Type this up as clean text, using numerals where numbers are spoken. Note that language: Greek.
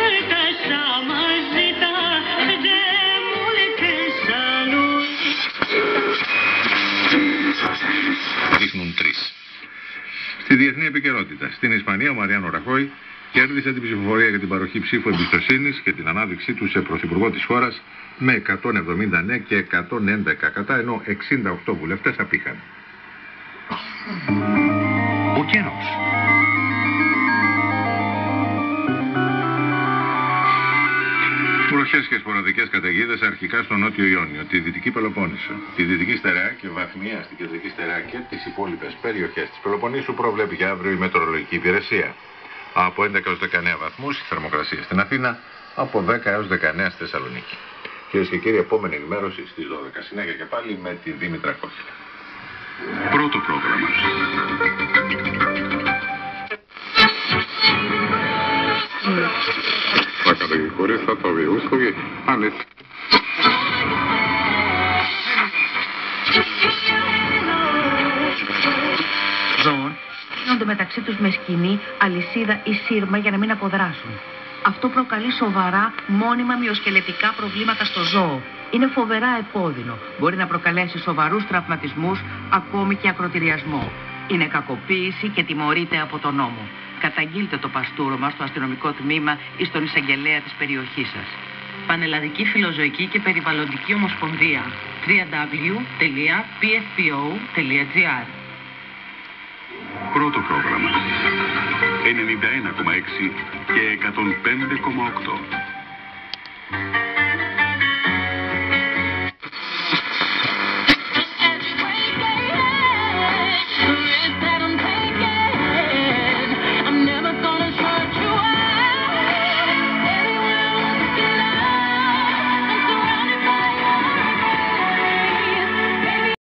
Δείχνουν τρεις. Στη διεθνή επικαιρότητα. Στην Ισπανία, ο Μαριάνο Ραχόι κέρδισε την ψηφοφορία για την παροχή ψήφου εμπιστοσύνης και την ανάδειξή του σε πρωθυπουργό της χώρας με 170 ναι και 111 κατά, ενώ 68 βουλευτές απήχαν. Ο καιρός. Βροχές και σποραδικές καταιγίδες αρχικά στο Νότιο Ιόνιο, τη Δυτική Πελοπόννησο, τη Δυτική Στερεά και βαθμία στην Κεντρική Στερεά και τις υπόλοιπες περιοχές της Πελοποννήσου προβλέπει για αύριο η Μετεωρολογική Υπηρεσία. Από 11 έως 19 βαθμούς η θερμοκρασία στην Αθήνα, από 10 έως 19 στη Θεσσαλονίκη. Κυρίες και κύριοι, επόμενη ενημέρωση στις 12. Συνέχεια και πάλι με τη Δήμητρα Κόκκινα. Πρώτο πρόγραμμα. La categoria está todavía uso que Alex. Ζώων γίνονται μεταξύ τους με σκηνή, αλυσίδα ή σύρμα για να μην αποδράσουν. Αυτό προκαλεί σοβαρά μόνιμα μυοσκελετικά προβλήματα στο ζώο. Είναι φοβερά επώδυνο. Μπορεί να προκαλέσει σοβαρούς τραυματισμούς, ακόμη και ακροτηριασμό. Είναι κακοποίηση και τιμωρείται από τον νόμο. Καταγγείλτε το παστούρωμα στο αστυνομικό τμήμα ή στον εισαγγελέα της περιοχής σας. Πανελλαδική Φιλοζωική και Περιβαλλοντική Ομοσπονδία. www.pfpo.gr. Πρώτο πρόγραμμα. 91,6 και 105,8.